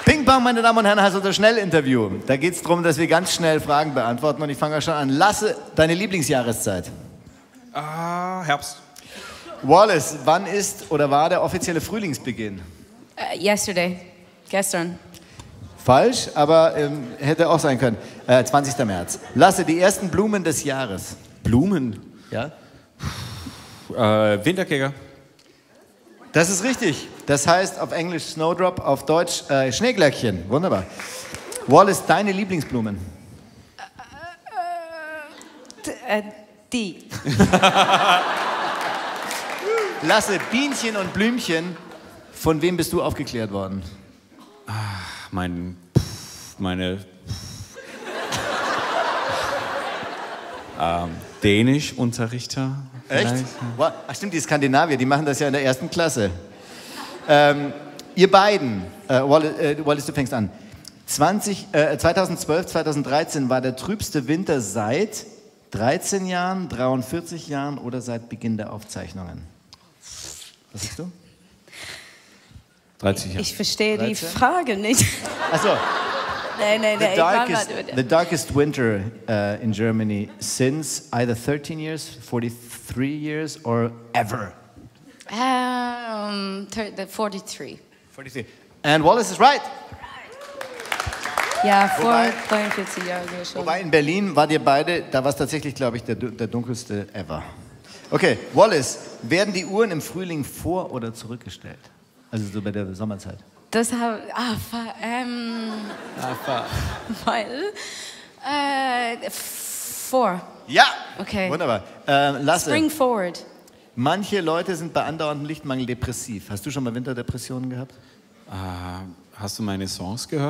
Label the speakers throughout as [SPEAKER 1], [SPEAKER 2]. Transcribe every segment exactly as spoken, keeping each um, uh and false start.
[SPEAKER 1] Ping Pong, meine Damen und Herren, heißt unser Schnellinterview. Da geht es darum, dass wir ganz schnell Fragen beantworten. Und ich fange auch schon an. Lasse, deine Lieblingsjahreszeit?
[SPEAKER 2] Ah, Herbst.
[SPEAKER 1] Wallace, wann ist oder war der offizielle Frühlingsbeginn?
[SPEAKER 3] Uh, yesterday. Gestern.
[SPEAKER 1] Falsch, aber ähm, hätte auch sein können. Äh, zwanzigster März. Lasse, die ersten Blumen des Jahres.
[SPEAKER 2] Blumen.
[SPEAKER 1] Ja?
[SPEAKER 2] Äh, Winterkäger.
[SPEAKER 1] Das ist richtig. Das heißt auf Englisch Snowdrop, auf Deutsch äh, Schneeglöckchen. Wunderbar. Wallace, deine Lieblingsblumen?
[SPEAKER 3] D äh, die.
[SPEAKER 1] Lasse, Bienchen und Blümchen, von wem bist du aufgeklärt worden?
[SPEAKER 2] Ach, mein, meine ähm, Dänischunterrichter.
[SPEAKER 1] Echt? Wow. Ach stimmt, die Skandinavier, die machen das ja in der ersten Klasse. Ähm, ihr beiden, äh, Wallace, äh, Wallace, du fängst an. zwanzig, äh, zweitausendzwölf, zweitausenddreizehn war der trübste Winter seit dreizehn Jahren, dreiundvierzig Jahren oder seit Beginn der Aufzeichnungen? Was sagst du?
[SPEAKER 2] dreißig Jahre.
[SPEAKER 3] Ich verstehe die
[SPEAKER 1] dreizehn?
[SPEAKER 3] Frage nicht.
[SPEAKER 1] Achso.
[SPEAKER 3] Nein, nein,
[SPEAKER 1] The
[SPEAKER 3] nein.
[SPEAKER 1] darkest, the darkest winter uh, in Germany since either thirteen years, forty-three years or ever?
[SPEAKER 3] Um, forty-three.
[SPEAKER 1] forty-three. And Wallace is right.
[SPEAKER 3] Ja, vor
[SPEAKER 1] Wobei-
[SPEAKER 3] dreiundvierzig Jahren schon.
[SPEAKER 1] Wobei in Berlin wart ihr beide, da war es tatsächlich, glaube ich, der, du- der dunkelste ever. Okay, Wallace, werden die Uhren im Frühling vor- oder zurückgestellt? Also so bei der Sommerzeit.
[SPEAKER 3] Das habe ah, fa- ähm, weil äh, vor.
[SPEAKER 1] Ja!
[SPEAKER 3] Okay.
[SPEAKER 1] Wunderbar. Äh, Lasse,
[SPEAKER 3] Spring forward.
[SPEAKER 1] manche Leute sind bei andauerndem Lichtmangel depressiv. Hast du schon mal Winterdepressionen gehabt?
[SPEAKER 2] Äh, hast du meine Songs gehört?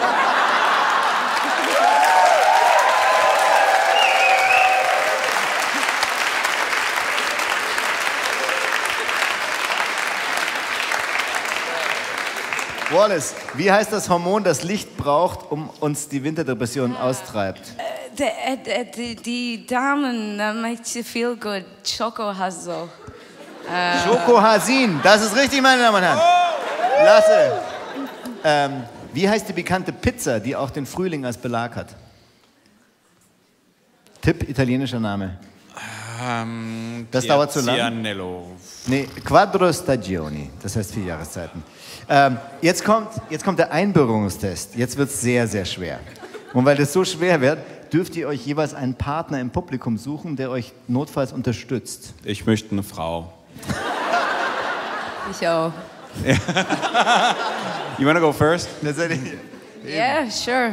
[SPEAKER 1] Wallace, wie heißt das Hormon, das Licht braucht, um uns die Winterdepression austreibt?
[SPEAKER 3] Die, äh, die, die Damen, that makes you feel good. Choco Hasso.
[SPEAKER 1] Schokohasin, das ist richtig, meine Damen und Herren. Lasse, ähm, wie heißt die bekannte Pizza, die auch den Frühling als Belag hat? Tipp, italienischer Name.
[SPEAKER 2] Ähm,
[SPEAKER 1] Das dauert zu lang.
[SPEAKER 2] Cianello.
[SPEAKER 1] Nee, Quattro Stagioni, das heißt vier Jahreszeiten. Ähm, jetzt, kommt, jetzt kommt der Einbürgerungstest. Jetzt wird es sehr, sehr schwer. Und weil das so schwer wird, dürft ihr euch jeweils einen Partner im Publikum suchen, der euch notfalls unterstützt.
[SPEAKER 2] Ich möchte eine Frau.
[SPEAKER 3] Ich auch.
[SPEAKER 2] You wanna go first?
[SPEAKER 3] Yeah, sure.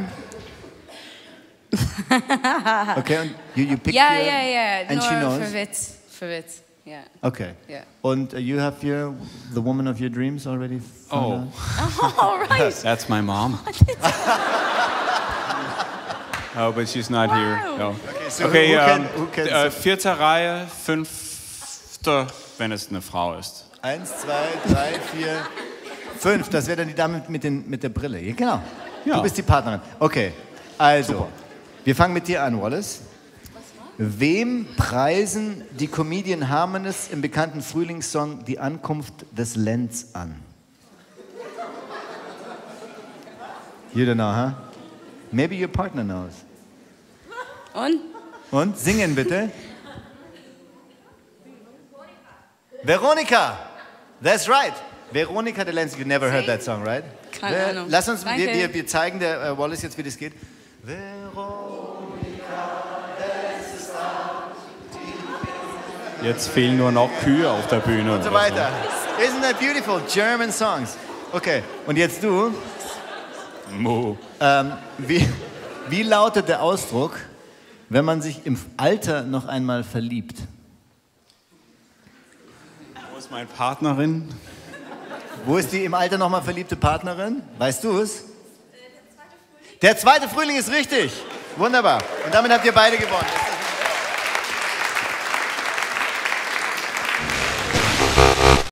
[SPEAKER 1] Okay, und you, you pick
[SPEAKER 3] Ja,
[SPEAKER 1] your,
[SPEAKER 3] ja, ja.
[SPEAKER 1] and she
[SPEAKER 3] Nur
[SPEAKER 1] knows.
[SPEAKER 3] für Witz. Für Witz. Ja.
[SPEAKER 1] Okay.
[SPEAKER 3] Ja.
[SPEAKER 1] Und uh, you have your the woman of your dreams already found
[SPEAKER 2] Oh,
[SPEAKER 1] out?
[SPEAKER 3] All right.
[SPEAKER 2] that's my mom. Oh, but she's not here. No.
[SPEAKER 1] Okay, so
[SPEAKER 2] Okay,
[SPEAKER 1] who can,
[SPEAKER 2] ähm,
[SPEAKER 1] who can
[SPEAKER 2] äh, vierte Reihe, fünfte, wenn es eine Frau ist.
[SPEAKER 1] Eins, zwei, drei, vier, fünf. Das wäre dann die Dame mit, den, mit der Brille. Ja, genau.
[SPEAKER 2] Ja.
[SPEAKER 1] Du bist die Partnerin. Okay, also, wir fangen mit dir an, Wallace. Wem preisen die Comedian Harmonists im bekannten Frühlingssong Die Ankunft des Lenz an? You don't know, huh? Maybe your partner knows.
[SPEAKER 3] Und?
[SPEAKER 1] Und? Singen bitte. Veronika! That's right. Veronika de Lenz. You never heard that song, right?
[SPEAKER 3] Keine
[SPEAKER 1] Wer-
[SPEAKER 3] Ahnung.
[SPEAKER 1] Lass uns,
[SPEAKER 3] Danke.
[SPEAKER 1] wir, wir, wir zeigen der äh, Wallace jetzt, wie das geht. Veronika,
[SPEAKER 2] Jetzt fehlen nur noch Kühe auf der Bühne.
[SPEAKER 1] und so weiter. Isn't that beautiful? German songs. Okay, und jetzt du.
[SPEAKER 2] Mo.
[SPEAKER 1] Ähm, wie, wie lautet der Ausdruck, wenn man sich im Alter noch einmal verliebt?
[SPEAKER 2] Wo ist meine Partnerin?
[SPEAKER 1] Wo ist die im Alter noch mal verliebte Partnerin? Weißt du es? Der zweite Frühling ist richtig. Wunderbar. Und damit habt ihr beide gewonnen.